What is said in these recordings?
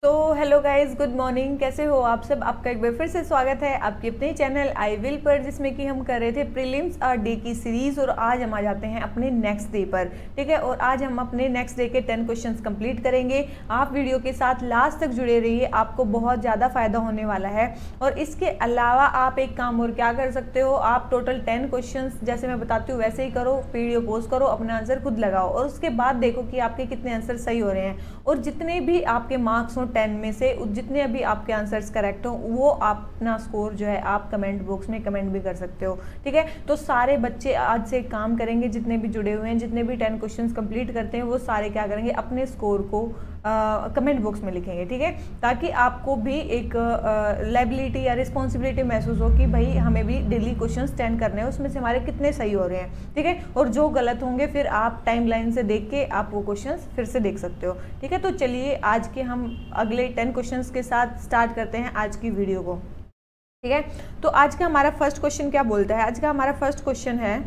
तो hello guys, good morning. कैसे हो आप सब? आपका एक बार फिर से स्वागत है आपके अपने चैनल आई विल पर, जिसमें कि हम कर रहे थे प्रीलिम्स और डे की सीरीज। और आज हम आ जाते हैं अपने नेक्स्ट डे पर, ठीक है। और आज हम अपने नेक्स्ट डे के 10 क्वेश्चंस कंप्लीट करेंगे। आप वीडियो के साथ लास्ट तक जुड़े रहिए, आपको बहुत ज़्यादा फायदा होने वाला है। और इसके अलावा आप एक काम और क्या कर सकते हो, आप टोटल 10 क्वेश्चंस जैसे मैं बताती हूँ वैसे ही करो, वीडियो पोस्ट करो, अपना आंसर खुद लगाओ और उसके बाद देखो कि आपके कितने आंसर सही हो रहे हैं। और जितने भी आपके मार्क्स हो 10 में से, जितने अभी आपके आंसर्स करेक्ट हो, वो आप अपना स्कोर जो है आप कमेंट बॉक्स में कमेंट भी कर सकते हो, ठीक है। तो सारे बच्चे आज से काम करेंगे, जितने भी जुड़े हुए हैं, जितने भी 10 क्वेश्चंस कंप्लीट करते हैं, वो सारे क्या करेंगे, अपने स्कोर को कमेंट बॉक्स में लिखेंगे, ठीक है। ताकि आपको भी एक लायबिलिटी या रिस्पॉन्सिबिलिटी महसूस हो कि भाई हमें भी डेली क्वेश्चंस 10 करने हैं, उसमें से हमारे कितने सही हो रहे हैं, ठीक है। और जो गलत होंगे फिर आप टाइमलाइन से देख के आप वो क्वेश्चंस फिर से देख सकते हो, ठीक है। तो चलिए आज के हम अगले 10 क्वेश्चंस के साथ स्टार्ट करते हैं आज की वीडियो को, ठीक है। तो आज का हमारा फर्स्ट क्वेश्चन क्या बोलता है? आज का हमारा फर्स्ट क्वेश्चन है,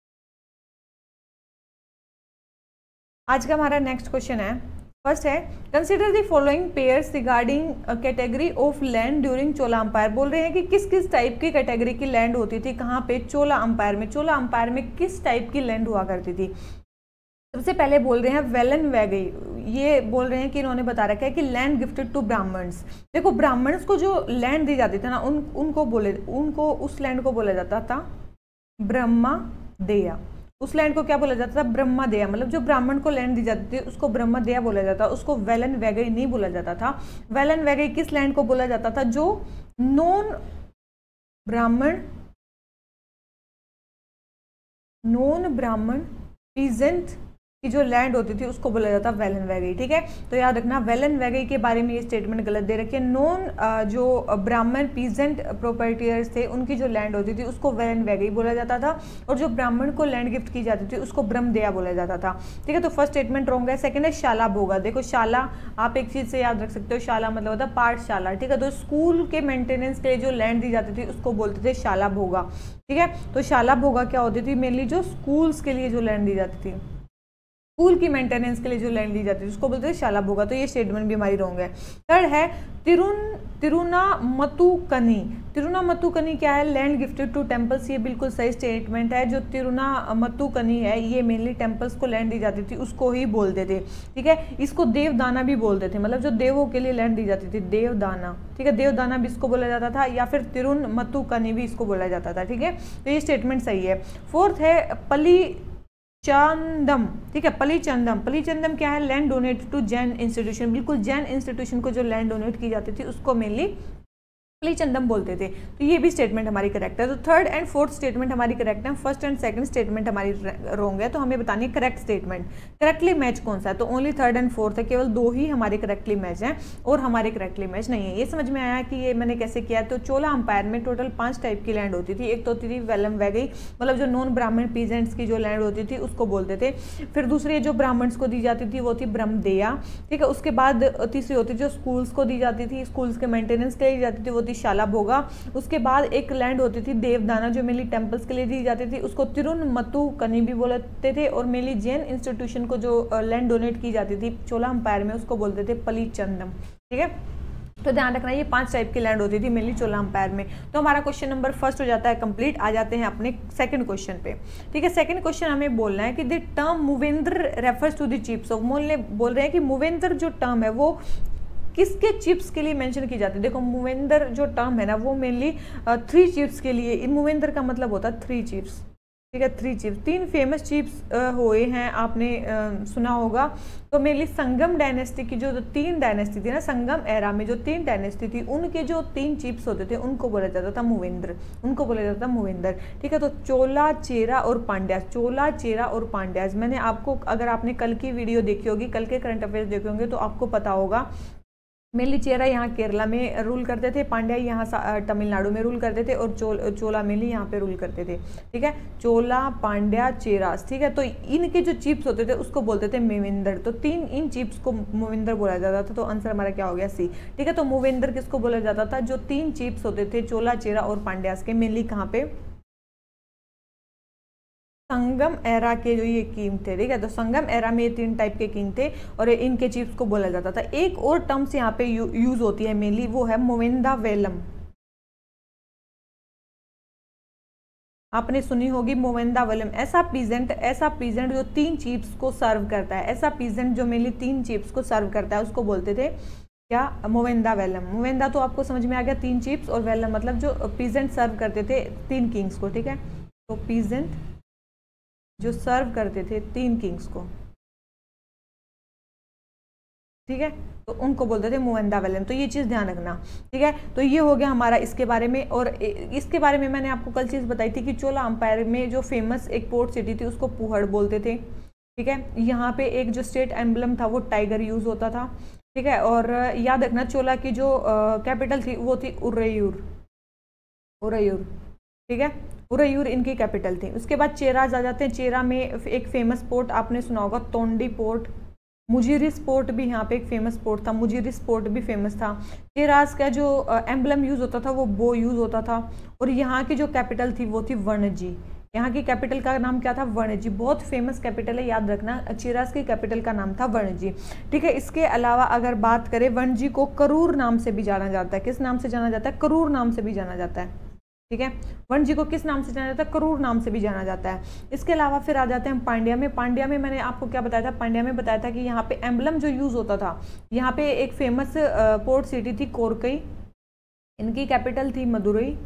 आज का हमारा नेक्स्ट क्वेश्चन है, फर्स्ट है, consider the following pairs regarding category of land during Chola empire. बोल रहे हैं कि किस किस टाइप की कैटेगरी की लैंड होती थी, कहाँ पे? चोला अंपायर में। चोला अंपायर में किस टाइप की लैंड हुआ करती थी? सबसे पहले बोल रहे हैं वेलन वैगई, ये बोल रहे हैं कि इन्होंने बता रखा है कि लैंड गिफ्टेड टू ब्राह्मण्स। देखो, ब्राह्मण्स को जो लैंड दी जाती थी ना, उनको उस लैंड को बोला जाता था ब्रह्मदेया। उस लैंड को क्या बोला जाता था? ब्रह्मदेया। मतलब जो ब्राह्मण को लैंड दी जाती थी उसको ब्रह्मदेया बोला जाता, उसको वेलन वैगई नहीं बोला जाता था। वेलन वैगई किस लैंड को बोला जाता था? जो नॉन ब्राह्मण पीजेंट की जो लैंड होती थी उसको बोला जाता वेलन वैगई, ठीक है। तो याद रखना, वेलन वैगई के बारे में ये स्टेटमेंट गलत दे रखी है। नॉन जो ब्राह्मण पीजेंट प्रॉपर्टियर्स थे उनकी जो लैंड होती थी उसको वेलन वैगई बोला जाता था, और जो ब्राह्मण को लैंड गिफ्ट की जाती थी उसको ब्रह्मदेया बोला जाता था, ठीक है। तो फर्स्ट स्टेटमेंट रॉन्ग है। सेकंड है शाला भोगा। देखो, शाला आप एक चीज से याद रख सकते हो, शाला मतलब होता है पाठशाला, ठीक है। तो स्कूल के मेंटेनेंस के लिए जो लैंड दी जाती थी उसको बोलते थे शाला भोगा, ठीक है। तो शाला भोगा क्या होती थी? मेनली जो स्कूल्स के लिए जो लैंड दी जाती थी, स्कूल की मेंटेनेंस के लिए जो लैंड दी जाती है उसको बोलते हैं शाला भोगा। तो ये स्टेटमेंट भी हमारी रॉन्ग है। थर्ड है तिरुनामत्तुकनी। तिरुनामत्तुकनी क्या है? Land gifted to temples. ये बिल्कुल सही स्टेटमेंट है। जो तिरुनामत्तुकनी है ये मेनली टेम्पल्स को लैंड दी जाती थी उसको ही बोलते थे, ठीक है। इसको देवदाना भी बोलते थे, मतलब जो देवों के लिए लैंड दी जाती थी, देवदाना, ठीक है। देवदाना भी इसको बोला जाता था, या फिर तिरुनमत्तुकनी भी इसको बोला जाता था, ठीक है। तो ये स्टेटमेंट सही है। फोर्थ है पलीचंदम, ठीक है। पलीचंदम क्या है? Land donated to Jain institution. बिल्कुल, जैन इंस्टीट्यूशन को जो लैंड डोनेट की जाती थी उसको मेनली पलीचंदम बोलते थे। तो ये भी स्टेटमेंट हमारी करेक्ट है। तो थर्ड एंड फोर्थ स्टेटमेंट हमारी करेक्ट है, फर्स्ट एंड सेकंड स्टेटमेंट हमारी रॉन्ग है। तो हमें बतानी है करेक्ट स्टेटमेंट, करेक्टली मैच कौन सा है। तो ओनली थर्ड एंड फोर्थ है, केवल दो ही हमारे करेक्टली मैच हैं और हमारे करेक्टली मैच नहीं है। ये समझ में आया कि ये मैंने कैसे किया है? तो चोला अंपायर में टोटल 5 टाइप की लैंड होती थी। एक तो होती थी वेलम वैगई, मतलब जो नॉन ब्राह्मण पीजेंट्स की जो लैंड होती थी उसको बोलते थे। फिर दूसरी जो ब्राह्मण्स को दी जाती थी वो थी ब्रह्मदेया, ठीक है। उसके बाद तीसरी होती जो स्कूल्स को दी जाती थी, स्कूल्स के मेंटेनेंस के लिए दी जाती थी, वो थी शाला भोगा। उसके बाद एक लैंड होती थी देवदाना जो मेनली टेम्पल्स के लिए दी जाती थी, उसको तिरुनमत्तुकनी भी बोलते थे। और मेनली जैन इंस्टीट्यूशन को जो लैंड डोनेट की जाती थी चोला अंपायर में उसको बोलते थे पलीचंदम, ठीक है। तो ध्यान रखना, ये 5 टाइप की लैंड होती थी मेनली चोला अंपायर में। तो हमारा क्वेश्चन नंबर फर्स्ट हो जाता है कंप्लीट। आ जाते हैं अपने सेकंड क्वेश्चन पे, ठीक है। सेकंड क्वेश्चन हमें बोलना है कि the term Muvendar refers to the chiefs of. बोल रहे हैं कि मूवेंद्र जो टर्म है वो किसके चिप्स के लिए मेंशन की जाती है? देखो, मूवेंद्र जो टर्म है ना वो मेनली 3 चिप्स के लिए। मूवेंद्र का मतलब होता है 3 चिप्स, ठीक है। 3 चिप्स, 3 फेमस चिप्स हुए हैं, आपने सुना होगा। तो मेनली संगम डायनेस्टी की जो 3 डायनेस्टी थी ना, संगम एरा में जो 3 डायनेस्टी थी उनके जो 3 चिप्स होते थे उनको बोला जाता था मूवेंद्र, उनको बोला जाता था मूवेंद्र, ठीक है। तो चोला, चेरा और पांड्यास, चोला, चेरा और पांड्यास। मैंने आपको, अगर आपने कल की वीडियो देखी होगी, कल के करंट अफेयर्स देखे होंगे तो आपको पता होगा मेनली चेरा यहाँ केरला में रूल करते थे, पांड्या यहाँ तमिलनाडु में रूल करते थे, और चोला मेनली यहाँ पे रूल करते थे, ठीक है। चोला, पांड्या, चेरास, ठीक है। तो इनके जो चीफ्स होते थे उसको बोलते थे मूवेंद्र। तो इन चीफ्स को मूवेंद्र बोला जाता था। तो आंसर हमारा क्या हो गया? सी, ठीक है। तो मूवेंद्र किसको बोला जाता था? जो 3 चीफ्स होते थे चोला, चेरा और पांड्यास के, मेनली कहाँ पे? संगम एरा के जो ये किंग थे, ठीक है। तो संगम एरा में ये 3 टाइप के किंग थे और इनके चीफ्स को बोला जाता था। एक और टर्म्स यहाँ पे यूज होती है मेनली, वो है मोवेंदावेलम। आपने सुनी होगी मोवेंदावेलम। ऐसा पीजेंट जो 3 चीफ्स को सर्व करता है, ऐसा पीजेंट जो मेनली 3 चीफ्स को सर्व करता है, उसको बोलते थे क्या? मोवेंदावेलम। मोवेंदा तो आपको समझ में आ गया, 3 चीफ्स, और वेलम मतलब जो पीजेंट सर्व करते थे 3 किंग्स को, ठीक है। तो पीजेंट जो सर्व करते थे 3 किंग्स को, ठीक है, तो उनको बोलते थे मोवेंदावेलम। तो ये चीज़ ध्यान रखना, ठीक है। तो ये हो गया हमारा इसके बारे में। और इसके बारे में मैंने आपको कल चीज़ बताई थी कि चोला अंपायर में जो फेमस एक पोर्ट सिटी थी उसको पुहड़ बोलते थे, ठीक है। यहाँ पे एक जो स्टेट एम्बलम था वो टाइगर यूज होता था, ठीक है। और याद रखना चोला की जो कैपिटल थी वो थी उरैयूर, ठीक है। उरैयूर इनकी कैपिटल थी। उसके बाद चेराज आ जाते हैं। चेरा में एक फेमस पोर्ट आपने सुना होगा, तोंडी पोर्ट। मुजीरिस पोर्ट भी यहाँ पे एक फेमस पोर्ट था, मुजीरिस पोर्ट भी फेमस था। चेराज का जो एम्बलम यूज होता था वो बो यूज होता था। और यहाँ की जो कैपिटल थी वो थी वर्णजी। यहाँ की कैपिटल का नाम क्या था? वर्णजी। बहुत फेमस कैपिटल है, याद रखना। चेराज की कैपिटल का नाम था वर्णजी, ठीक है। इसके अलावा अगर बात करें, वर्णजी को करूर नाम से भी जाना जाता है। किस नाम से जाना जाता है? करूर नाम से भी जाना जाता है, ठीक है। वर्णजी को किस नाम से जाना जाता है? करूर नाम से भी जाना जाता है। इसके अलावा फिर आ जाते हैं पांड्या में। पांड्या में मैंने आपको क्या बताया था? पांड्या में बताया था कि यहाँ पे एम्बलम जो यूज होता था, यहाँ पे एक फेमस पोर्ट सिटी थी कोरकई, इनकी कैपिटल थी मदुरई,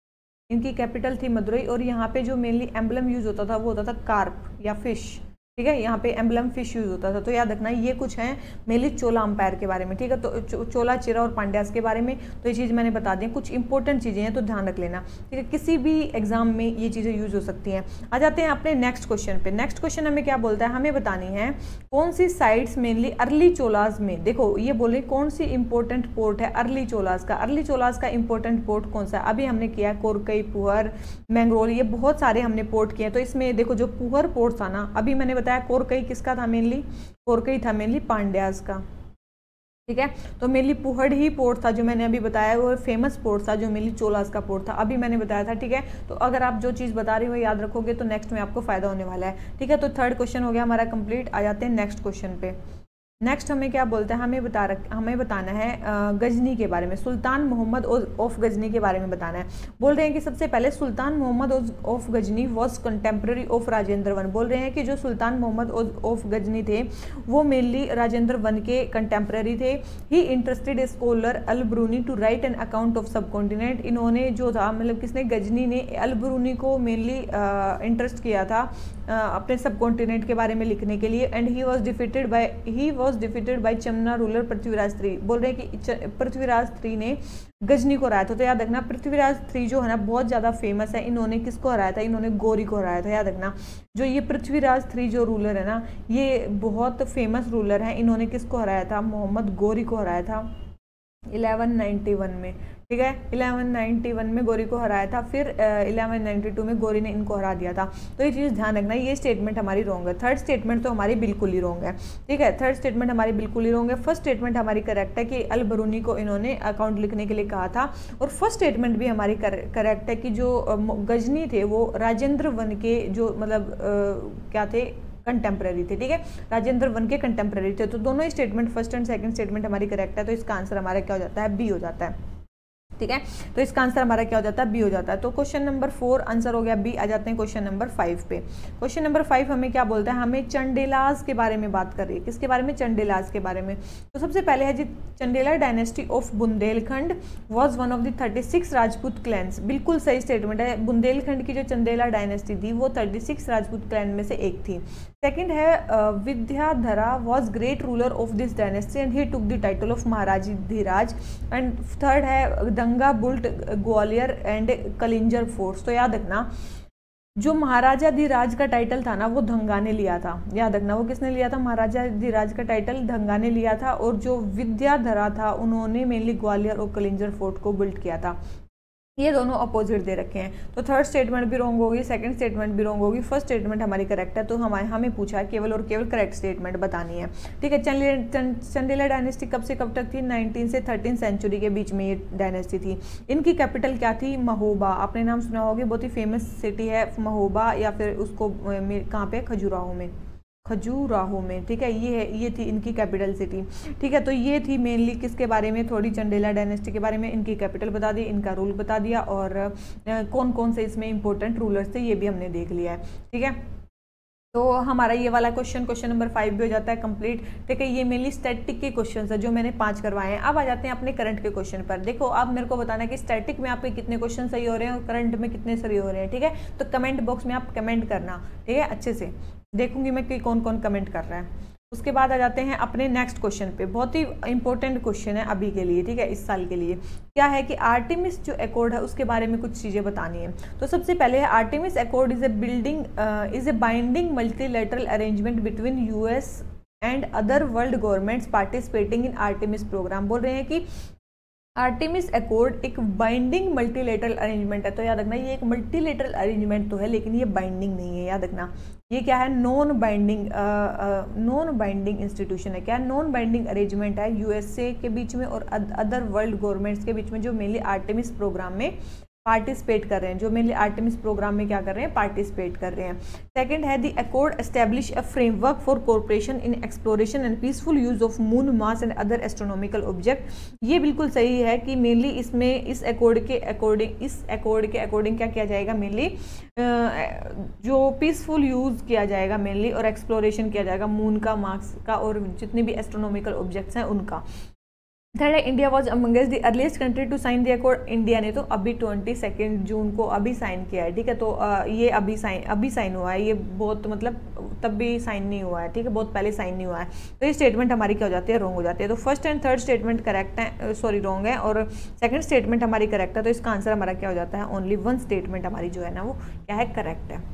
और यहाँ पे जो मेनली एम्बलम यूज होता था वो होता था कार्प या फिश, ठीक है। यहाँ पे एम्बलम फिश यूज होता था। तो याद रखना, ये कुछ हैं मेनली चोला अंपायर के बारे में, ठीक है। तो चोला, चेरा और पांड्यास के बारे में तो ये चीज़ मैंने बता दी। कुछ इंपॉर्टेंट चीज़ें हैं तो ध्यान रख लेना, ठीक है। किसी भी एग्जाम में ये चीज़ें यूज हो सकती हैं। आ जाते हैं अपने नेक्स्ट क्वेश्चन पे। नेक्स्ट क्वेश्चन हमें क्या बोलता है? हमें बतानी है कौन सी साइट्स मेनली अर्ली चोलाज में, देखो ये बोले कौन सी इंपॉर्टेंट पोर्ट है अर्ली चोलाज का। अर्ली चोलाज का इंपॉर्टेंट पोर्ट कौन सा है? अभी हमने किया है कोरकई, पुहर, मैंगरोल, ये बहुत सारे हमने पोर्ट किए। तो इसमें देखो जो पुहर पोर्ट था ना, अभी मैंने बताया कोरकई किसका था? मेनली कोरकई था, मेनली पांड्यास का, ठीक है। तो मेनली पुहड़ ही पोर्ट था जो मैंने अभी बताया, वो फेमस पोर्ट था जो मेनली चोलास का पोर्ट था, अभी मैंने बताया था, ठीक है। तो अगर आप जो चीज़ बता रही हो याद रखोगे तो नेक्स्ट में आपको फायदा होने वाला है, ठीक है। तो थर्ड क्वेश्चन हो गया हमारा कंप्लीट। आ जाते हैं नेक्स्ट क्वेश्चन पे। नेक्स्ट हमें क्या बोलता है? हमें बताना है गजनी के बारे में, सुल्तान मोहम्मद ऑफ गजनी के बारे में बताना है। बोल रहे हैं कि सबसे पहले Sultan Mohammed of Ghazni was contemporary of Rajendra one. बोल रहे हैं कि जो सुल्तान मोहम्मद ऑफ गजनी थे वो मेनली राजेंद्र वन के कंटेम्प्रेरी थे। He interested scholar Al Biruni to write an account of subcontinent. इन्होंने जो था, मतलब किसने? गजनी ने अल ब्रूनी को मेनली इंटरेस्ट किया था अपने सब कॉन्टिनेंट के बारे में लिखने के लिए। And he was defeated by Chahamana ruler Prithviraj III। बोल रहे हैं कि पृथ्वीराज III ने गजनी को हराया था। तो याद रखना पृथ्वीराज III जो है ना बहुत ज़्यादा फेमस है। इन्होंने किसको हराया था? इन्होंने गौरी को हराया था। याद रखना, जो ये पृथ्वीराज III जो रूलर है ना, ये बहुत फेमस रूलर है। इन्होंने किसको हराया था? मोहम्मद गौरी को हराया था 1191 में, ठीक है। 1191 में गौरी को हराया था। फिर 1192 में गौरी ने इनको हरा दिया था। तो ये चीज़ ध्यान रखना, ये स्टेटमेंट हमारी रॉन्ग है। थर्ड स्टेटमेंट तो हमारी बिल्कुल ही रॉन्ग है, ठीक है। थर्ड स्टेटमेंट हमारी बिल्कुल ही रॉन्ग है। फर्स्ट स्टेटमेंट हमारी करेक्ट है कि अल ब्रूनी को इन्होंने अकाउंट लिखने के लिए कहा था। और फर्स्ट स्टेटमेंट भी हमारी करेक्ट है कि जो गजनी थे वो राजेंद्र वन के जो मतलब क्या थे? कंटेम्प्रेरी थे, ठीक है। राजेंद्र वन के कंटेम्प्रेरी थे। तो दोनों ही statement, first and second statement हमारी करेक्ट है। तो इसका आंसर हमारा क्या हो जाता है? बी हो जाता है, ठीक है। तो इसका आंसर हमारा क्या हो जाता है? बी हो जाता है। तो क्वेश्चन नंबर 4 आंसर हो गया बी। आ जाते हैं क्वेश्चन नंबर 5 पे। क्वेश्चन नंबर 5 हमें क्या बोलता है? हमें चंडेलाज के बारे में बात कर रही है। किसके बारे में? चंडेलाज के बारे में। तो सबसे पहले है जी Chandela dynasty of Bundelkhand was one of the 36 Rajput clans. बिल्कुल सही स्टेटमेंट है। बुंदेलखंड की जो चंदेला डायनेस्टी थी वो 36 राजपूत क्लैन में से एक थी। सेकेंड है Vidyadhara was great ruler of this dynasty and he took the title of Maharajadhiraja. And third है Dhanga built Gwalior and Kalinjar forts. तो याद रखना जो महाराजाधिराज का टाइटल था ना वो धंगा ने लिया था। याद रखना वो किसने लिया था? महाराजाधिराज का टाइटल धंगा ने लिया था। और जो विद्याधरा था उन्होंने मेनली ग्वालियर और कलिंजर फोर्ट को बिल्ड किया था। ये दोनों अपोजिट दे रखे हैं। तो थर्ड स्टेटमेंट भी रॉन्ग होगी, सेकंड स्टेटमेंट भी रॉन्ग होगी, फर्स्ट स्टेटमेंट हमारी करेक्ट है। तो हमें पूछा है केवल और केवल करेक्ट स्टेटमेंट बतानी है। ठीक है, चंदेला डायनेस्टी कब से कब तक थी? 19 से 13 सेंचुरी के बीच में ये डायनेस्टी थी। इनकी कैपिटल क्या थी? महोबा। आपने नाम सुना होगा, बहुत ही फेमस सिटी है महोबा, या फिर उसको कहाँ पे? खजुराहो में। ठीक है, ये थी इनकी कैपिटल सिटी। ठीक है, तो ये थी मेनली किसके बारे में? थोड़ी चंदेला डायनेस्टी के बारे में। इनकी कैपिटल बता दी, इनका रूल बता दिया, और कौन कौन से इसमें इंपॉर्टेंट रूलर्स थे ये भी हमने देख लिया है। ठीक है, तो हमारा ये वाला क्वेश्चन नंबर 5 भी हो जाता है कंप्लीट। ठीक है, ये मेनली स्टैटिक के क्वेश्चन है जो मैंने 5 करवाए हैं। अब आ जाते हैं अपने करंट के क्वेश्चन पर। देखो, अब मेरे को बताना है कि स्टैटिक में आपके कितने क्वेश्चन सही हो रहे हैं और करंट में कितने सही हो रहे हैं। ठीक है, तो कमेंट बॉक्स में आप कमेंट करना। ठीक है, अच्छे से देखूंगी मैं कि कौन कौन कमेंट कर रहा है। उसके बाद आ जाते हैं अपने नेक्स्ट क्वेश्चन पे। बहुत ही इंपॉर्टेंट क्वेश्चन है अभी के लिए। ठीक है, इस साल के लिए क्या है कि आर्टेमिस जो अकॉर्ड है उसके बारे में कुछ चीज़ें बतानी है। तो सबसे पहले है Artemis accord is a binding multilateral arrangement between US and other world governments participating in Artemis program. बोल रहे हैं कि आर्टेमिस अकॉर्ड एक बाइंडिंग मल्टीलेटरल अरेंजमेंट है। तो याद रखना, ये एक मल्टीलेटरल अरेंजमेंट तो है, लेकिन ये बाइंडिंग नहीं है। याद रखना, ये क्या है? नॉन बाइंडिंग इंस्टीट्यूशन है। क्या? नॉन बाइंडिंग अरेंजमेंट है यूएसए के बीच में और अदर वर्ल्ड गवर्नमेंट्स के बीच में, जो मेनली आर्टेमिस प्रोग्राम में पार्टिसिपेट कर रहे हैं, जो मेनली आर्टेमिस प्रोग्राम में क्या कर रहे हैं? पार्टिसिपेट कर रहे हैं। सेकंड है the accord establish a framework for cooperation in exploration and peaceful use of moon, Mars and other astronomical object. ये बिल्कुल सही है कि मेनली इसमें इस अकॉर्ड के अकॉर्डिंग क्या किया जाएगा? मेनली जो पीसफुल यूज किया जाएगा मेनली, और एक्सप्लोरेशन किया जाएगा मून का, मार्स का, और जितने भी एस्ट्रोनॉमिकल ऑब्जेक्ट्स हैं उनका। थर्ड है India was amongst the earliest country to sign the accord. India ने तो अभी 22 जून को अभी साइन किया है। ठीक है, तो ये अभी साइन हुआ है। ये बहुत मतलब तब भी साइन नहीं हुआ है। ठीक है, बहुत पहले साइन नहीं हुआ है। तो ये स्टेटमेंट हमारी क्या हो जाती है? रॉन्ग हो जाती है। तो first and third statement correct है, सॉरी रॉन्ग है, और सेकंड स्टेटमेंट हमारी करेक्ट है। तो इसका आंसर हमारा क्या हो जाता है? ओनली वन स्टेटमेंट हमारी जो है ना वो क्या है? करेक्ट है।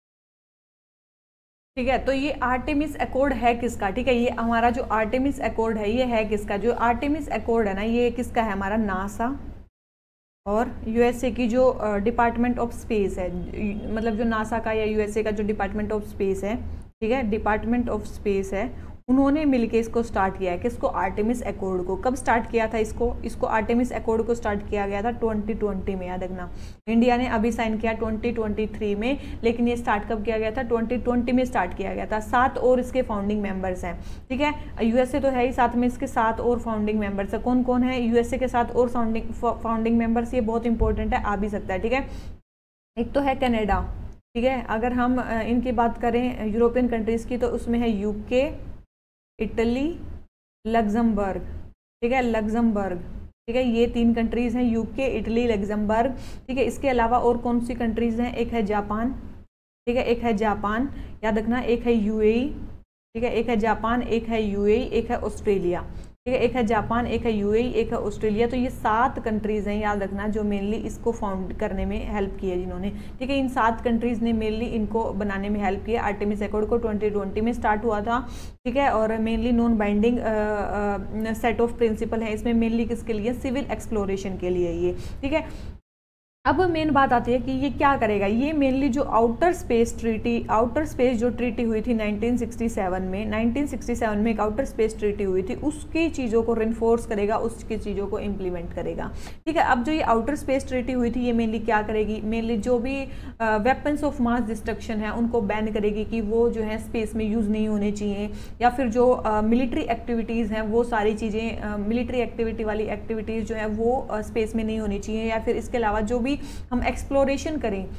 ठीक है, तो ये आर्टेमिस अकॉर्ड है किसका? ठीक है, ये हमारा जो आर्टेमिस अकॉर्ड है ये है किसका? जो आर्टेमिस अकॉर्ड है ना, ये किसका है? हमारा नासा और यूएसए की जो डिपार्टमेंट ऑफ स्पेस है, मतलब जो नासा का या यूएसए का जो डिपार्टमेंट ऑफ स्पेस है, ठीक है, डिपार्टमेंट ऑफ स्पेस है, उन्होंने मिलके इसको स्टार्ट किया है। किसको? आर्टेमिस अकॉर्ड को। कब स्टार्ट किया था इसको आर्टेमिस अकॉर्ड को स्टार्ट किया गया था 2020 में। याद रखना, इंडिया ने अभी साइन किया 2023 में, लेकिन ये स्टार्ट कब किया गया था? 2020 में स्टार्ट किया गया था। 7 और इसके फाउंडिंग मेंबर्स हैं। ठीक है, यूएसए तो है ही, साथ में इसके 7 और फाउंडिंग मेंबर्स है। कौन कौन है यूएसए के 7 और फाउंडिंग मेंबर्स? ये बहुत इंपॉर्टेंट है, आ भी सकता है। ठीक है, एक तो है कनाडा। ठीक है, अगर हम इनकी बात करें यूरोपियन कंट्रीज़ की, तो उसमें है यूके, इटली, लग्जमबर्ग। ठीक है, लग्जमबर्ग। ठीक है, ये 3 कंट्रीज़ हैं, यूके, इटली, लग्जमबर्ग। ठीक है, इसके अलावा और कौन सी कंट्रीज़ हैं? एक है जापान। ठीक है, एक है जापान, याद रखना, एक है यूएई। ठीक है, एक है जापान, एक है यूएई, एक है ऑस्ट्रेलिया। ठीक है, एक है जापान, एक है यूएई, एक है ऑस्ट्रेलिया। तो ये 7 कंट्रीज़ हैं, याद रखना, जो मेनली इसको फाउंड करने में हेल्प की है जिन्होंने। ठीक है, इन 7 कंट्रीज़ ने मेनली इनको बनाने में हेल्प किया। आर्टेमिस अकॉर्ड को 2020 में स्टार्ट हुआ था। ठीक है, और mainly non binding set of principle है इसमें, मेनली किसके लिए? सिविल एक्सप्लोरेशन के लिए ये। ठीक है, अब मेन बात आती है कि ये क्या करेगा। ये मेनली जो आउटर स्पेस जो ट्रीटी हुई थी 1967 में, 1967 में एक आउटर स्पेस ट्रीटी हुई थी, उसकी चीज़ों को रिन्फोर्स करेगा, उसकी चीज़ों को इम्प्लीमेंट करेगा। ठीक है, अब जो ये आउटर स्पेस ट्रीटी हुई थी, ये मेनली क्या करेगी? मेनली जो भी वेपन्स ऑफ मास डिस्ट्रक्शन है उनको बैन करेगी कि वो जो है स्पेस में यूज़ नहीं होने चाहिए, या फिर जो मिलिट्री एक्टिविटीज़ हैं वो सारी चीज़ें, मिलिट्री एक्टिविटी वाली एक्टिविटीज़ जो है वो स्पेस में नहीं होनी चाहिए। या फिर इसके अलावा जो भी हम एक्सप्लोरेशन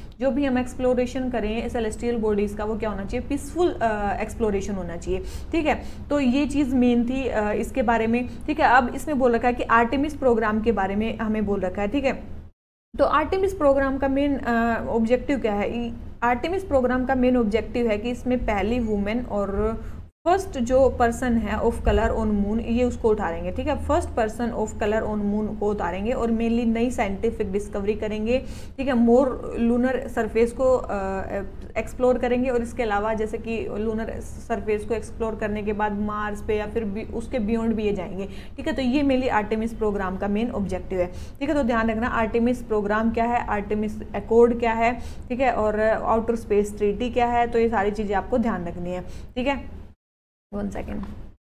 करें सेलेस्टियल बॉडीज का, वो क्या होना चाहिए? पीसफुल एक्सप्लोरेशन होना चाहिए। ठीक है, तो ये चीज़ मेन थी इसके बारे में। ठीक है, अब इसमें बोल रखा है कि आर्टेमिस प्रोग्राम के बारे में हमें बोल रखा है। ठीक है, तो आर्टेमिस प्रोग्राम का मेन ऑब्जेक्टिव क्या है? आर्टेमिस प्रोग्राम का मेन ऑब्जेक्टिव है कि इसमें पहली वुमेन और फर्स्ट जो पर्सन है ऑफ कलर ऑन मून, ये उसको उतारेंगे, ठीक है। First person of colour on moon को उतारेंगे और मेनली नई साइंटिफिक डिस्कवरी करेंगे, ठीक है। मोर लूनर सरफेस को एक्सप्लोर करेंगे और इसके अलावा जैसे कि लूनर सरफेस को एक्सप्लोर करने के बाद मार्स पे या फिर उसके बियॉन्ड भी ये जाएंगे, ठीक है। तो ये मेनली आर्टेमिस प्रोग्राम का मेन ऑब्जेक्टिव है, ठीक है। तो ध्यान रखना आर्टेमिस प्रोग्राम क्या है, आर्टेमिस अकॉर्ड क्या है, ठीक है, और आउटर स्पेस ट्रीटी क्या है, तो ये सारी चीज़ें आपको ध्यान रखनी है, ठीक है। 1 सेकेंड,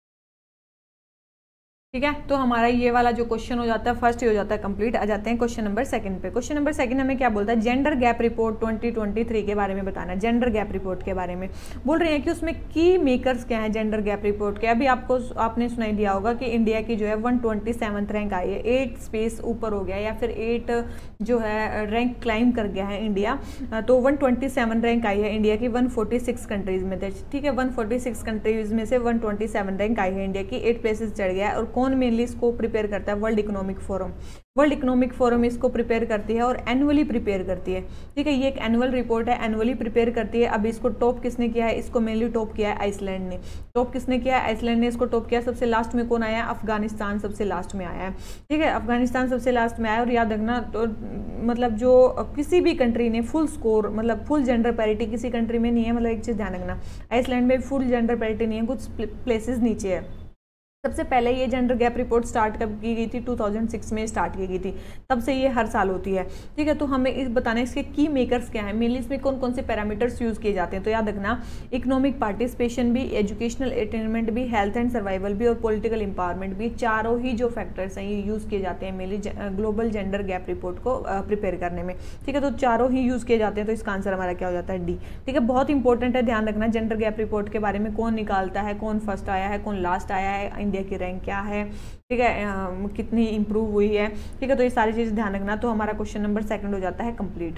ठीक है। तो हमारा ये वाला जो क्वेश्चन हो जाता है फर्स्ट ही हो जाता है कंप्लीट। आ जाते हैं क्वेश्चन नंबर सेकंड पे। क्वेश्चन नंबर सेकंड हमें क्या बोलता है, जेंडर गैप रिपोर्ट 2023 के बारे में बताना है। जेंडर गैप रिपोर्ट के बारे में बोल रहे हैं कि उसमें की मेकर्स क्या है जेंडर गैप रिपोर्ट के। अभी आपने सुनाई दिया होगा कि इंडिया की जो है 127th रैंक आई है, 8 स्पेस ऊपर हो गया या फिर 8 जो है रैंक क्लाइंब कर गया है इंडिया। तो 127 रैंक आई है इंडिया की 146 कंट्रीज में थे, ठीक है। 146 कंट्रीज में से 127 रैंक आई है इंडिया की, 8 प्लेसेस चढ़ गया है। और कौन मेनली इसको प्रिपेयर करता है, world economic forum. World economic forum इसको प्रिपेयर करती है और एनुअली प्रिपेयर करती है, ठीक है। ये एक एनुअल रिपोर्ट है, एनुअली प्रिपेयर करती है। अब इसको टॉप किसने किया है, इसको मेनली टॉप किया है आइसलैंड ने। टॉप किसने किया है, आइसलैंड ने इसको टॉप किया। सबसे लास्ट में कौन आया है, अफगानिस्तान सबसे लास्ट में आया है, ठीक है। अफगानिस्तान सबसे लास्ट में आया। और याद रखना तो मतलब जो किसी भी कंट्री ने फुल स्कोर मतलब फुल जेंडर पैरिटी किसी कंट्री में नहीं है, मतलब एक चीज़ ध्यान रखना आइसलैंड में फुल जेंडर पैरिटी नहीं है, कुछ प्लेसेस नीचे है। सबसे पहले ये जेंडर गैप रिपोर्ट स्टार्ट कब की गई थी, 2006 में स्टार्ट की गई थी, तब से ये हर साल होती है, ठीक है। तो हमें इस बताना है इसके की मेकर्स क्या है, मेनली इसमें कौन कौन से पैरामीटर्स यूज़ किए जाते हैं। तो याद रखना इकोनॉमिक पार्टिसिपेशन भी, एजुकेशनल अटेनमेंट भी, हेल्थ एंड सर्वाइवल भी और पॉलिटिकल एम्पावरमेंट भी, चारों ही जो फैक्टर्स हैं ये यूज़ किए जाते हैं mainly global gender gap report को प्रिपेयर करने में, ठीक है। तो चारों ही यूज़ किए जाते हैं, तो इसका आंसर हमारा क्या हो जाता है डी, ठीक है। बहुत इंपॉर्टेंट है, ध्यान रखना जेंडर गैप रिपोर्ट के बारे में, कौन निकालता है, कौन फर्स्ट आया है, कौन लास्ट आया है, इंडिया की रैंक क्या है, ठीक है, कितनी इंप्रूव हुई है, ठीक है। तो ये सारी चीज़ ध्यान रखना। तो हमारा क्वेश्चन नंबर सेकंड हो जाता है कंप्लीट,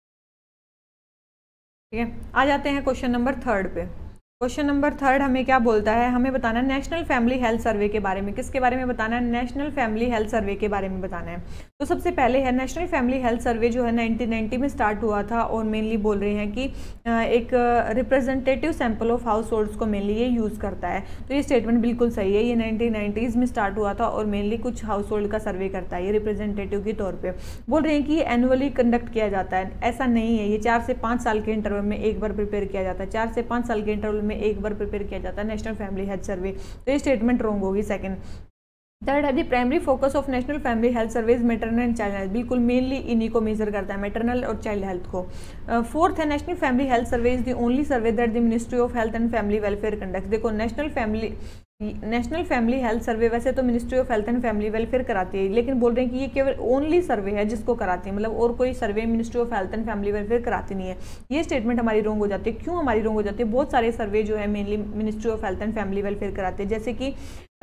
ठीक है। आ जाते हैं क्वेश्चन नंबर थर्ड पे। क्वेश्चन नंबर थर्ड हमें क्या बोलता है, हमें बताना है नेशनल फैमिली हेल्थ सर्वे के बारे में। किसके बारे में बताना है, नेशनल फैमिली हेल्थ सर्वे के बारे में बताना है। तो सबसे पहले है नेशनल फैमिली हेल्थ सर्वे जो है 1990 में स्टार्ट हुआ था और मेनली बोल रहे हैं कि एक representative sample of households को मेनली ये यूज़ करता है। तो ये स्टेटमेंट बिल्कुल सही है, ये 1990s में स्टार्ट हुआ था और मेनली कुछ हाउस होल्ड का सर्वे करता है ये रिप्रेजेंटेटिव के तौर पर। बोल रहे हैं कि एनुअली कंडक्ट किया जाता है, ऐसा नहीं है, ये 4 से 5 साल के इंटरवल में एक बार प्रिपेयर किया जाता है, 4 से 5 साल के इंटरवल में एक बार प्रिपेयर किया जाता है नेशनल फैमिली हेल्थ सर्वे। तो ये स्टेटमेंट रॉन्ग होगी सेकंड। थर्ड है the primary focus of national family health survey is maternal and child health, बिल्कुल मेनली इन्हीं को मेजर करता है, मैटरनल और चाइल्ड हेल्थ को। फोर्थ है national family health survey is the only survey that the ministry of health and family welfare conduct. देखो national family health survey वैसे तो ministry of health and family welfare कराती है, लेकिन बोल रहे हैं कि ये केवल ओनली सर्वे है जिसको कराती है, मतलब और कोई survey ministry of health and family welfare कराती नहीं है। ये स्टेटमेंट हमारी रॉन्ग हो जाती है। क्यों हमारी रॉन्ग हो जाती है, बहुत सारे सर्वे जो है mainly ministry of health and family welfare कराते हैं, जैसे कि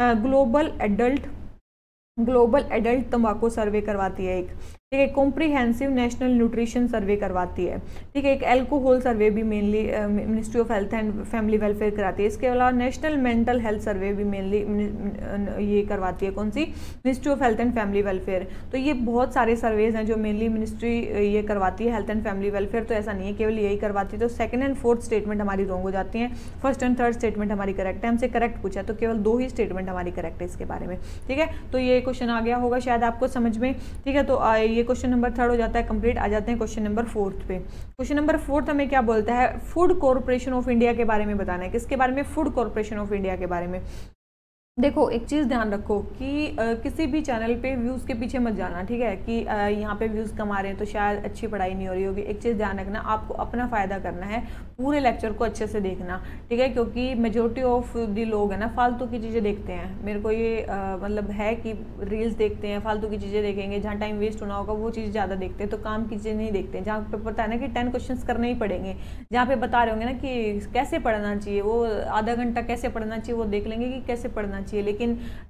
ग्लोबल एडल्ट तंबाकू सर्वे करवाती है एक, ठीक है। कॉम्प्रिहेंसिव नेशनल न्यूट्रिशन सर्वे करवाती है, ठीक है। एक एल्कोहल सर्वे भी mainly ministry of health and family welfare कराती है। इसके अलावा नेशनल मेंटल हेल्थ सर्वे भी मेनली ये करवाती है, कौन सी, ministry of health and family welfare. तो ये बहुत सारे सर्वेज हैं जो मेनली मिनिस्ट्री ये करवाती है हेल्थ एंड फैमिली वेलफेयर, तो ऐसा नहीं है केवल यही करवाती है। तो सेकंड एंड फोर्थ स्टेटमेंट हमारी रॉन्ग हो जाती हैं, फर्स्ट एंड थर्ड स्टेटमेंट हमारी करेक्ट है। हमसे करेक्ट पूछा तो केवल 2 ही स्टेटमेंट हमारी करेक्ट है इसके बारे में, ठीक है। तो ये क्वेश्चन आ गया होगा शायद आपको समझ में, ठीक है। तो ये क्वेश्चन नंबर थर्ड हो जाता है कंप्लीट। आ जाते हैं क्वेश्चन नंबर फोर्थ पे। क्वेश्चन नंबर फोर्थ हमें क्या बोलता है, फूड कॉर्पोरेशन ऑफ इंडिया के बारे में बताना है। किसके बारे में, फूड कॉर्पोरेशन ऑफ इंडिया के बारे में। देखो एक चीज़ ध्यान रखो कि किसी भी चैनल पे व्यूज़ के पीछे मत जाना, ठीक है, कि यहाँ पे व्यूज़ कम आ रहे हैं तो शायद अच्छी पढ़ाई नहीं हो रही होगी। एक चीज़ ध्यान रखना, आपको अपना फ़ायदा करना है, पूरे लेक्चर को अच्छे से देखना, ठीक है, क्योंकि मेजोरिटी ऑफ द लोग है ना फालतू की चीज़ें देखते हैं। मेरे को ये मतलब है कि रील्स देखते हैं, फालतू की चीज़ें देखेंगे, जहाँ टाइम वेस्ट होना होगा वो चीज़ ज़्यादा देखते हैं, तो काम की चीज़ें नहीं देखते हैं। जहाँ पे पता है ना कि 10 क्वेश्चन करने ही पड़ेंगे, जहाँ पे बता रहे होंगे ना कि कैसे पढ़ना चाहिए, वो आधा घंटा कैसे पढ़ना चाहिए वो देख लेंगे कि कैसे पढ़ना चाहिए, लेकिन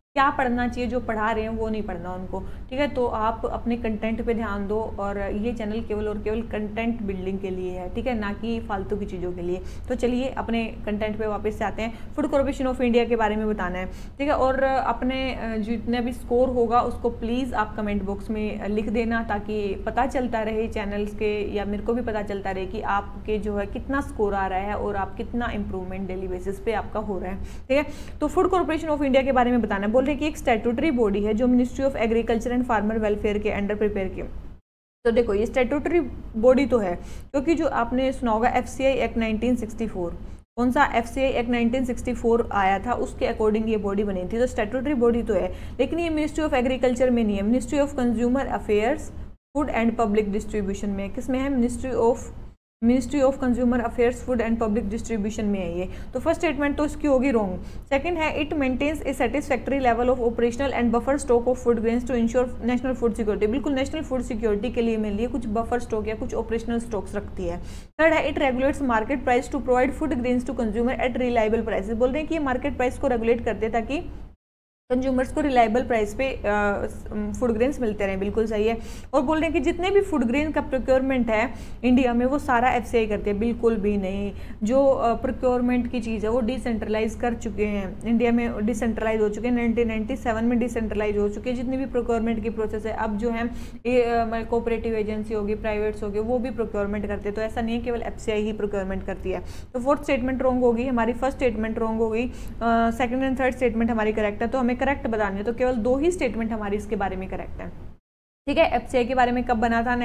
क्या पढ़ना चाहिए, जो पढ़ा रहे हैं वो नहीं पढ़ना उनको, ठीक है। तो आप अपने कंटेंट पे ध्यान दो, और ये चैनल केवल और केवल कंटेंट बिल्डिंग के लिए है, ठीक है, ना कि फालतू की चीज़ों के लिए। तो चलिए अपने कंटेंट पे वापस से आते हैं। फूड कॉर्पोरेशन ऑफ इंडिया के बारे में बताना है, ठीक है। और अपने जितने भी स्कोर होगा उसको प्लीज़ आप कमेंट बॉक्स में लिख देना, ताकि पता चलता रहे चैनल्स के, या मेरे को भी पता चलता रहे कि आपके जो है कितना स्कोर आ रहा है और आप कितना इंप्रूवमेंट डेली बेसिस पे आपका हो रहा है, ठीक है। तो फूड कॉर्पोरेशन ऑफ इंडिया के बारे में बताना है। बोल रहे हैं कि एक स्टैट्यूटरी बॉडी है जो ministry of agriculture and farmer welfare के अंडर प्रिपेयर की। तो देखो ये स्टैट्यूटरी बॉडी तो है, क्योंकि जो आपने सुना होगा FCI एक्ट 1964, कौन सा FCI एक्ट 1964 आया था, उसके अकॉर्डिंग ये बॉडी बनी थी। तो स्टैट्यूटरी बॉडी तो है, लेकिन ये मिनिस्ट्री ऑफ एग्रीकल्चर में नहीं है, ministry of consumer affairs food and public distribution में। किस में है? Ministry of consumer affairs food and public distribution में है ये। तो फर्स्ट स्टेटमेंट तो इसकी होगी रॉन्ग। सेकंड है it maintains a satisfactory level of operational and buffer stock of food grains to ensure national food security. बिल्कुल नेशनल फूड सिक्योरिटी के लिए मेरे लिए कुछ बफर स्टॉक या कुछ ऑपरेशनल स्टॉक्स रखती है। थर्ड है it regulates market price to provide food grains to consumer at reliable prices. बोल रहे हैं कि ये मार्केट प्राइस को रेगुलेट करते हैं ताकि कंज्यूमर्स को रिलायबल प्राइस पे फूड ग्रेन्स मिलते रहे। बिल्कुल सही है। और बोल रहे हैं कि जितने भी फूड ग्रेन का प्रोक्योरमेंट है इंडिया में वो सारा FCI करती है। बिल्कुल भी नहीं, जो प्रोक्योरमेंट की चीज़ है वो डिसेंट्रलाइज कर चुके हैं, इंडिया में डिसेंट्रलाइज हो चुके हैं, 1997 में डिसेंट्रलाइज हो चुके हैं जितनी भी प्रोक्योरमेंट की प्रोसेस है। अब जो है ये कोऑपरेटिव एजेंसी होगी, प्राइवेट्स होगी, वो भी प्रोक्योरमेंट करते हैं। तो ऐसा नहीं है केवल FCI ही प्रोक्योरमेंट करती है। तो फोर्थ स्टेटमेंट रॉन्ग होगी हमारी, फर्स्ट स्टेटमेंट रॉन्ग होगी, सेकंड एंड थर्ड स्टेटमेंट हमारी करेक्ट है। तो हमें करेक्ट बतानी है, तो केवल 2 ही स्टेटमेंट हमारी इसके बारे में करेक्ट है, ठीक है। FCI के बारे में कब बना था?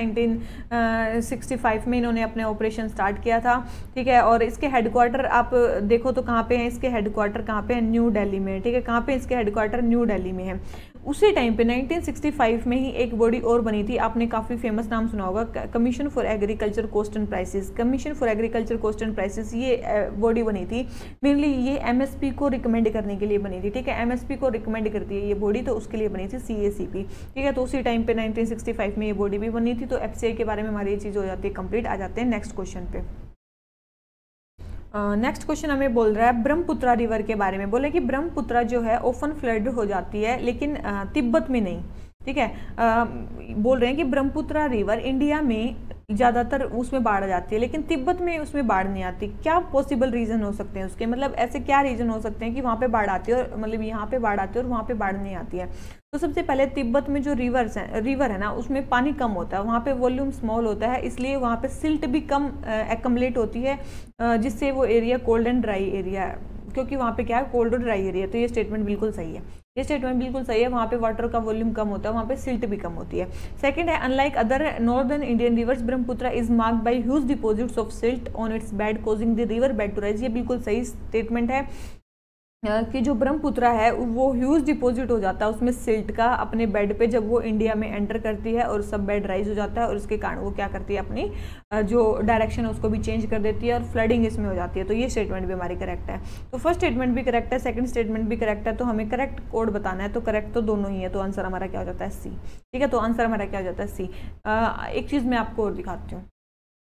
1965 में इन्होंने अपने ऑपरेशन स्टार्ट किया था, ठीक है। और इसके हेडक्वार्टर आप देखो तो कहाँ पे हैं, इसके हेडक्वार्टर कहाँ पे है? न्यू दिल्ली में, ठीक है। कहाँ पे इसके हेडक्वार्टर? न्यू दिल्ली में है। उसी टाइम पे 1965 में ही एक बॉडी और बनी थी, आपने काफ़ी फेमस नाम सुना होगा, commission for agriculture cost and prices. Commission for agriculture cost and prices ये बॉडी बनी थी, मेनली ये MSP को रिकमेंड करने के लिए बनी थी, ठीक है। MSP को रिकमेंड करती है ये बॉडी, तो उसके लिए बनी थी CACP, ठीक है। तो उसी टाइम पे 1965 में ये बॉडी भी बनी थी। तो FCI के बारे में हमारी ये चीज़ हो जाती है कंप्लीट। आ जाते हैं नेक्स्ट क्वेश्चन पे। नेक्स्ट क्वेश्चन हमें बोल रहा है ब्रह्मपुत्रा रिवर के बारे में। बोले कि ब्रह्मपुत्रा जो है ओपन फ्लड हो जाती है, लेकिन तिब्बत में नहीं, ठीक है। बोल रहे हैं कि ब्रह्मपुत्रा रिवर इंडिया में ज़्यादातर उसमें बाढ़ आ जाती है, लेकिन तिब्बत में उसमें बाढ़ नहीं आती। क्या पॉसिबल रीज़न हो सकते हैं उसके, मतलब ऐसे क्या रीज़न हो सकते हैं कि वहाँ पे बाढ़ आती है और मतलब यहाँ पे बाढ़ आती है और वहाँ पे बाढ़ नहीं आती है? तो सबसे पहले तिब्बत में जो रिवर है ना, उसमें पानी कम होता है, वहाँ पे वॉल्यूम स्मॉल होता है, इसलिए वहाँ पे सिल्ट भी कम एक्युमुलेट होती है, जिससे वो area cold and dry area, क्योंकि वहाँ पे क्या है, कोल्ड और ड्राई एरिया। तो ये स्टेटमेंट बिल्कुल सही है, ये स्टेटमेंट बिल्कुल सही है। वहाँ पे वाटर का वॉल्यूम कम होता है, वहाँ पे सिल्ट भी कम होती है। सेकंड है unlike other northern Indian rivers Brahmaputra is marked by huge deposits of silt on its bed causing the river bed to rise. ये बिल्कुल सही स्टेटमेंट है कि जो ब्रह्मपुत्रा है वो ह्यूज डिपॉजिट हो जाता है उसमें सिल्ट का अपने बेड पे जब वो इंडिया में एंटर करती है, और सब बेड राइज हो जाता है, और उसके कारण वो क्या करती है, अपनी जो डायरेक्शन है उसको भी चेंज कर देती है और फ्लडिंग इसमें हो जाती है। तो ये स्टेटमेंट भी हमारी करेक्ट है। तो फर्स्ट स्टेटमेंट भी करेक्ट है, सेकंड स्टेटमेंट भी करेक्ट है। तो हमें करेक्ट कोड बताना है, तो करेक्ट तो दोनों ही है। तो आंसर हमारा क्या हो जाता है? C, ठीक है। तो आंसर हमारा क्या हो जाता है? C। एक चीज़ मैं आपको और दिखाती हूँ।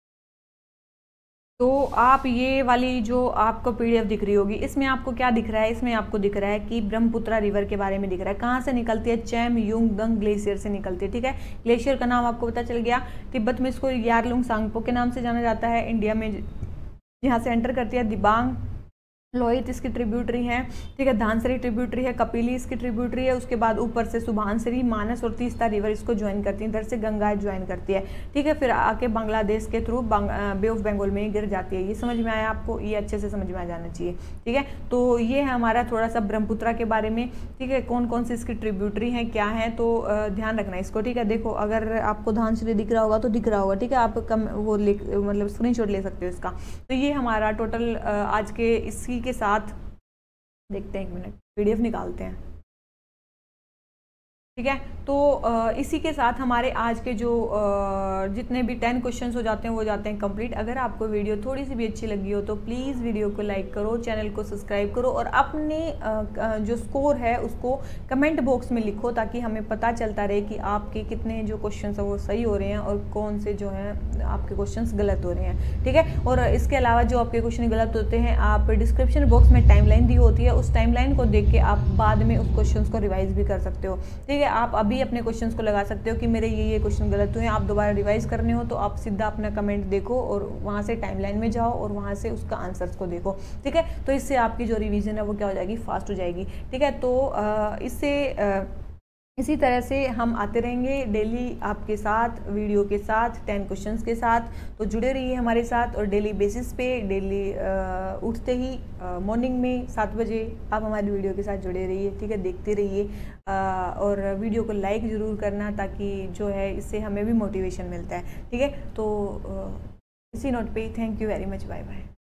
तो आप ये वाली जो आपको PDF दिख रही होगी, इसमें आपको क्या दिख रहा है? इसमें आपको दिख रहा है कि ब्रह्मपुत्रा रिवर के बारे में दिख रहा है। कहाँ से निकलती है? चैम युंग दंग ग्लेशियर से निकलती है, ठीक है। ग्लेशियर का नाम आपको पता चल गया। तिब्बत में इसको यारलुंग सांगपो के नाम से जाना जाता है। इंडिया में यहाँ से एंटर करती है। दिबांग लोहित इसकी ट्रिब्यूटरी है, ठीक है। धानसरी ट्रिब्यूटरी है, कपिली इसकी ट्रिब्यूटरी है। उसके बाद ऊपर से सुबहानसरी, मानस और तीस्ता रिवर इसको ज्वाइन करती है, इधर से गंगा ज्वाइन करती है, ठीक है। फिर आके बांग्लादेश के थ्रू बे ऑफ बंगाल में गिर जाती है। ये समझ में आया आपको? ये अच्छे से समझ में आ जाना चाहिए, ठीक है। तो ये है हमारा थोड़ा सा ब्रह्मपुत्रा के बारे में, ठीक है। कौन कौन सी इसकी ट्रिब्यूटरी है, क्या है, तो ध्यान रखना इसको, ठीक है। देखो अगर आपको धानसरी दिख रहा होगा तो दिख रहा होगा, ठीक है। आप वो मतलब स्क्रीनशॉट ले सकते हो इसका। तो ये हमारा टोटल आज के इसी के साथ देखते हैं, 1 मिनट PDF निकालते हैं, ठीक है। तो इसी के साथ हमारे आज के जो जितने भी 10 क्वेश्चंस हो जाते हैं वो जाते हैं कंप्लीट। अगर आपको वीडियो थोड़ी सी भी अच्छी लगी हो तो प्लीज़ वीडियो को लाइक करो, चैनल को सब्सक्राइब करो और अपने जो स्कोर है उसको कमेंट बॉक्स में लिखो, ताकि हमें पता चलता रहे कि आपके कितने जो क्वेश्चंस हैं वो सही हो रहे हैं और कौन से जो हैं आपके क्वेश्चंस गलत हो रहे हैं। ठीक है। और इसके अलावा जो आपके क्वेश्चन गलत होते हैं, आप डिस्क्रिप्शन बॉक्स में टाइमलाइन दी होती है, उस टाइमलाइन को देख के आप बाद में उस क्वेश्चन को रिवाइज भी कर सकते हो। ठीक है। आप अभी अपने क्वेश्चंस को लगा सकते हो कि मेरे ये क्वेश्चन गलत हुए हैं, आप दोबारा रिवाइज करने हो तो आप सीधा अपना कमेंट देखो और वहाँ से टाइमलाइन में जाओ और वहाँ से उसका आंसर्स को देखो। ठीक है। तो इससे आपकी जो रिवीजन है वो क्या हो जाएगी, फास्ट हो जाएगी। ठीक है। तो इसी तरह से हम आते रहेंगे डेली आपके साथ, वीडियो के साथ, 10 क्वेश्चंस के साथ। तो जुड़े रहिए हमारे साथ और डेली बेसिस पे, डेली उठते ही मॉर्निंग में 7 बजे आप हमारी वीडियो के साथ जुड़े रहिए। ठीक है। देखते रहिए और वीडियो को लाइक ज़रूर करना, ताकि जो है इससे हमें भी मोटिवेशन मिलता है। ठीक है। तो इसी नोट पे thank you very much, bye bye.